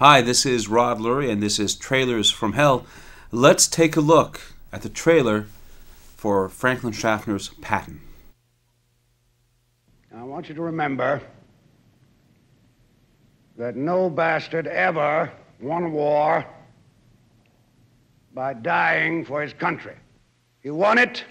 Hi, this is Rod Lurie, and this is Trailers from Hell. Let's take a look at the trailer for Franklin Schaffner's Patton. I want you to remember that no bastard ever won war by dying for his country. He won it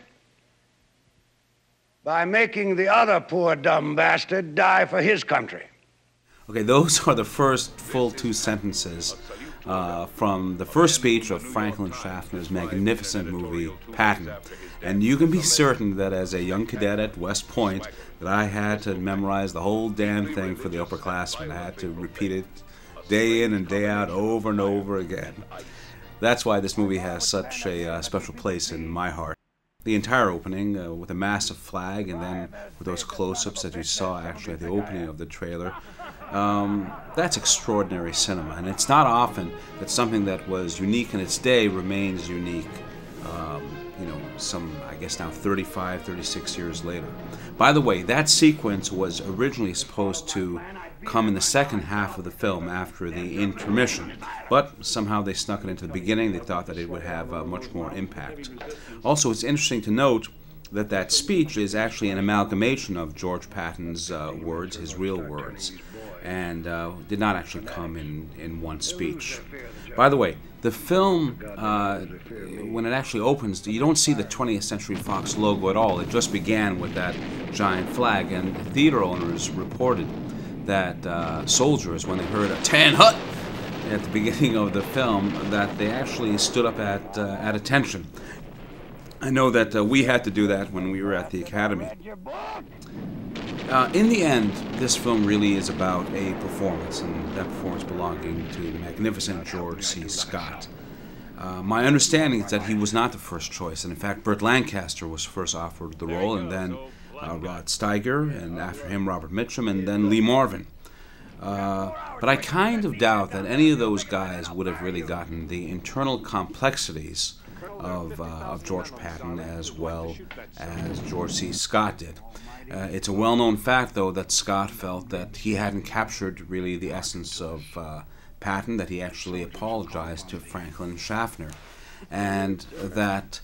by making the other poor dumb bastard die for his country. Okay, those are the first full two sentences from the first speech of Franklin Schaffner's magnificent movie, Patton. And you can be certain that as a young cadet at West Point, that I had to memorize the whole damn thing for the upperclassmen. I had to repeat it day in and day out, over and over again. That's why this movie has such a special place in my heart. The entire opening, with a massive flag, and then with those close-ups that you saw actually at the opening of the trailer, that's extraordinary cinema. And it's not often that something that was unique in its day remains unique, some, I guess now 35, 36 years later. By the way, that sequence was originally supposed to come in the second half of the film after the intermission, but somehow they snuck it into the beginning. They thought that it would have much more impact. Also, it's interesting to note that that speech is actually an amalgamation of George Patton's words, his real words, and did not actually come in one speech. By the way, the film, when it actually opens, you don't see the 20th Century Fox logo at all. It just began with that giant flag, and theater owners reported that soldiers, when they heard a "Tan Hut" at the beginning of the film, that they actually stood up at attention. I know that we had to do that when we were at the Academy. In the end, this film really is about a performance, and that performance belonging to the magnificent George C. Scott. My understanding is that he was not the first choice, and in fact, Burt Lancaster was first offered the role, and then Rod Steiger, and after him Robert Mitchum, and then Lee Marvin. But I kind of doubt that any of those guys would have really gotten the internal complexities of George Patton as well as George C. Scott did. It's a well-known fact, though, that Scott felt that he hadn't captured really the essence of Patton, that he actually apologized to Franklin Schaffner, and that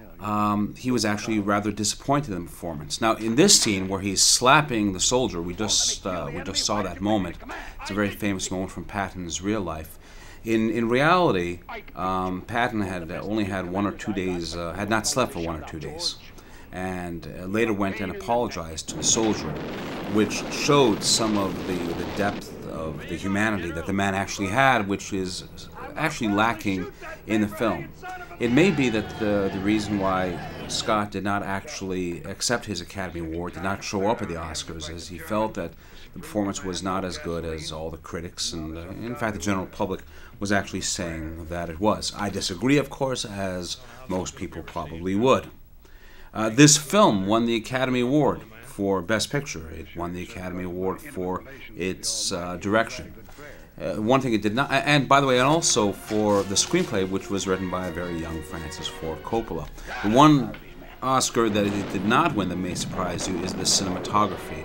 he was actually rather disappointed in the performance. Now, in this scene where he's slapping the soldier, we just saw that moment. It's a very famous moment from Patton's real life. In reality, Patton had only had 1 or 2 days, had not slept for 1 or 2 days, and later went and apologized to the soldier, which showed some of the depth of the humanity that the man actually had, which is actually lacking in the film. It may be that the reason why Scott did not actually accept his Academy Award, did not show up at the Oscars, is he felt that the performance was not as good as all the critics, and in fact the general public was actually saying that it was. I disagree, of course, as most people probably would. This film won the Academy Award for Best Picture. It won the Academy Award for its direction. One thing it did not, and by the way, and also for the screenplay, which was written by a very young Francis Ford Coppola. The one Oscar that it did not win that may surprise you is the cinematography.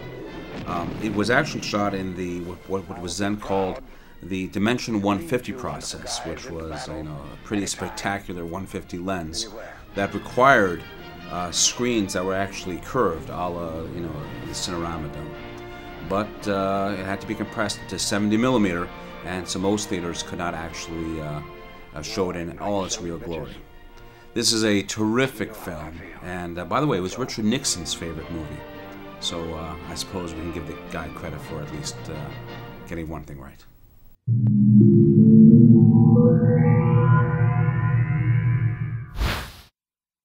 It was actually shot in the what was then called the Dimension 150 process, which was a pretty spectacular 150 lens that required screens that were actually curved, a la the Cinerama Dome. But it had to be compressed to 70 millimeter, and so most theaters could not actually show it in all its real glory. This is a terrific film, and by the way, it was Richard Nixon's favorite movie. So I suppose we can give the guy credit for at least getting one thing right.